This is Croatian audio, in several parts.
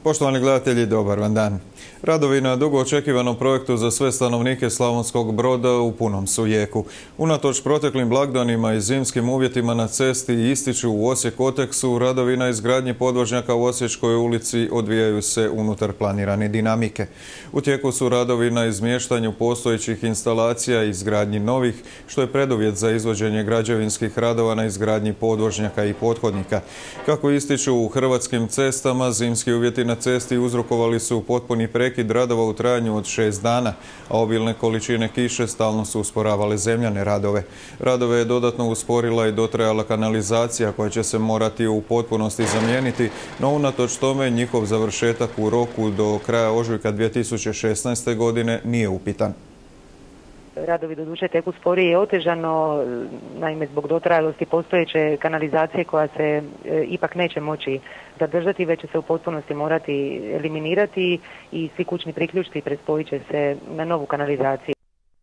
Poštovani gledatelji, dobar vam dan. Radovi na dugo očekivanom projektu za sve stanovnike Slavonskog Broda u punom su jeku. Unatoč proteklim blagdanima i zimskim uvjetima na cesti ističu u Osijek-Oteksu, radovi na izgradnji podvožnjaka u Osječkoj ulici odvijaju se unutar planirane dinamike. U tijeku su radovi na izmještanju postojećih instalacija i izgradnji novih, što je preduvjet za izvođenje građevinskih radova na izgradnji podvožnjaka i pothodnika. Kako ističu u Hrvatskim cestama, zimski uvjeti na cesti uzrokovali su potpuni prekid radova u trajanju od 6 dana, a obilne količine kiše stalno su usporavale zemljane radove. Radove je dodatno usporila i dotrajala kanalizacija koja će se morati u potpunosti zamijeniti, no unatoč tome njihov završetak u roku do kraja ožujka 2016. godine nije upitan. Radovi doduše teku sporije i otežano, naime zbog dotrajalosti postojeće kanalizacije koja se ipak neće moći zadržati, već će se u potpunosti morati eliminirati i svi kućni priključci prespojit će se na novu kanalizaciju.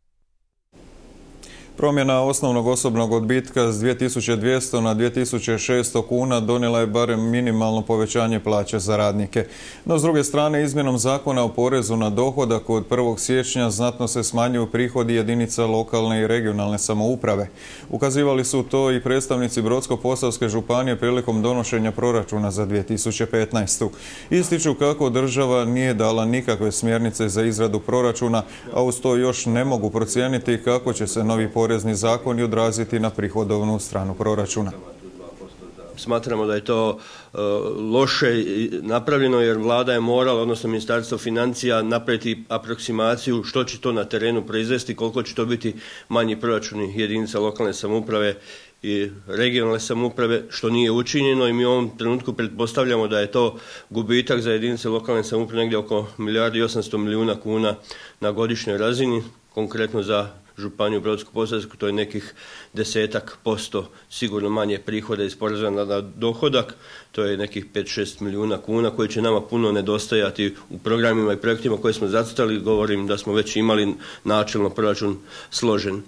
Promjena osnovnog osobnog odbitka s 2200 na 2600 kuna donijela je barem minimalno povećanje plaće za radnike. No, s druge strane, izmjenom zakona o porezu na dohodak od 1. siječnja znatno se smanjuju prihodi jedinica lokalne i regionalne samouprave. Ukazivali su to i predstavnici Brodsko-posavske županije prilikom donošenja proračuna za 2015. Ističu kako država nije dala nikakve smjernice za izradu proračuna, a uz to još ne mogu procijeniti kako će se novi porezni zakoni odraziti na prihodovnu stranu proračuna. Smatramo da je to loše napravljeno jer vlada je morala, odnosno Ministarstvo financija, napraviti aproksimaciju što će to na terenu proizvesti, koliko će to biti manji proračuni jedinica lokalne samouprave i regionalne samouprave, što nije učinjeno i mi u ovom trenutku pretpostavljamo da je to gubitak za jedinice lokalne samouprave negdje oko 1,8 milijardi kuna na godišnjoj razini, konkretno za Županiju Brodsko-posavsku to je nekih 10% sigurno manje prihoda iz poreza na dohodak, to je nekih 5-6 milijuna kuna koji će nama puno nedostajati u programima i projektima koje smo zacrtali. Govorim da smo već imali načelno proračun složen.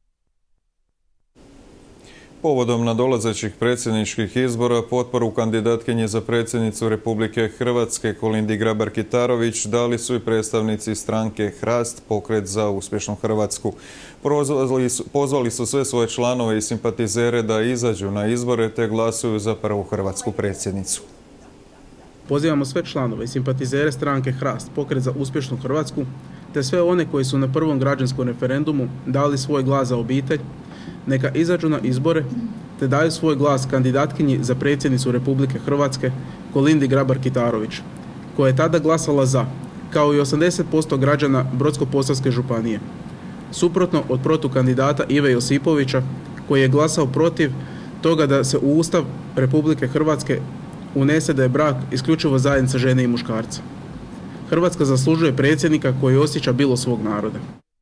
Povodom nadolazećih predsjedničkih izbora potporu kandidatkinje za predsjednicu Republike Hrvatske Kolindi Grabar-Kitarović dali su i predstavnici stranke Hrast, Pokret za uspješnu Hrvatsku. Pozvali su sve svoje članove i simpatizere da izađu na izbore te glasuju za prvu hrvatsku predsjednicu. Pozivamo sve članove i simpatizere stranke Hrast, Pokret za uspješnu Hrvatsku, te sve one koji su na prvom građanskom referendumu dali svoj glas za obitelj, neka izađu na izbore te daju svoj glas kandidatkinji za predsjednicu Republike Hrvatske Kolindi Grabar-Kitarović, koja je tada glasala za, kao i 80% građana Brodsko-posavske županije. Suprotno od protukandidata Ive Josipovića, koji je glasao protiv toga da se u Ustav Republike Hrvatske unese da je brak isključivo zajednica žene i muškarca. Hrvatska zaslužuje predsjednika koji osjeća bilo svog naroda.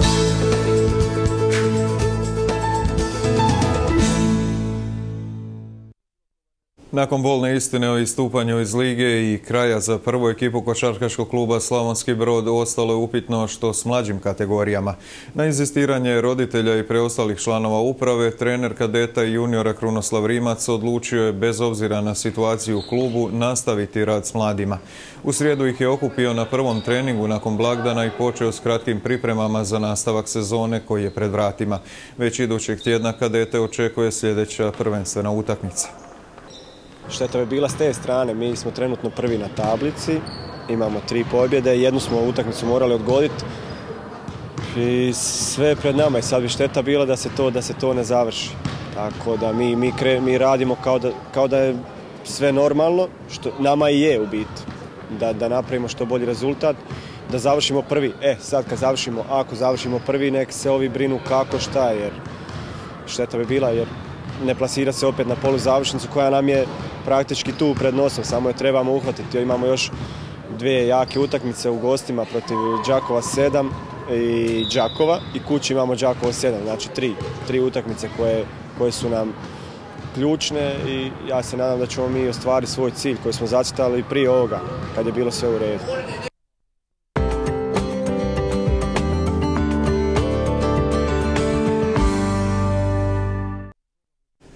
Nakon bolne istine o istupanju iz lige i kraja za prvu ekipu košarkaškog kluba Slavonski Brod ostalo je upitno što s mlađim kategorijama. Na inzistiranje roditelja i preostalih članova uprave, trener kadeta i juniora Krunoslav Rimac odlučio je bez obzira na situaciju u klubu nastaviti rad s mladima. U srijedu ih je okupio na prvom treningu nakon blagdana i počeo s kratkim pripremama za nastavak sezone koji je pred vratima. Već idućeg tjedna kadete očekuje sljedeća prvenstvena utakmica. Šteta bi bila s te strane, mi smo trenutno prvi na tablici, imamo 3 pobjede, jednu smo utakmicu morali odgoditi i sve je pred nama i sad bi šteta bila da se to ne završi. Tako da mi radimo kao da je sve normalno, što nama i je u biti, da napravimo što bolji rezultat, da završimo prvi. Sad ako završimo prvi, nek se ovi brinu kako šta, jer šteta bi bila jer ne plasira se opet na poluzavršnicu koja nam je praktički tu pred nosom, samo je trebamo uhvatiti. Imamo još 2 jake utakmice u gostima protiv Đakova 7 i Đakova i kući imamo Đakovo 7, znači 3 utakmice koje su nam ključne i ja se nadam da ćemo mi ostvariti svoj cilj koji smo zacrtali prije ovoga kad je bilo sve u redu.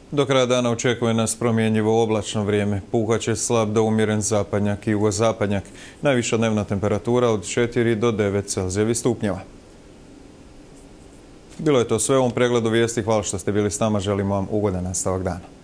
Do kraja dana očekuje nas promjenjivo oblačno vrijeme. Puhaće slab do umjeren zapadnjak i jugozapadnjak. Najviša dnevna temperatura od 4 do 9 Celzijevih stupnjeva. Bilo je to sve u ovom pregledu vijesti. Hvala što ste bili s nama. Želimo vam ugodan nastavak dana.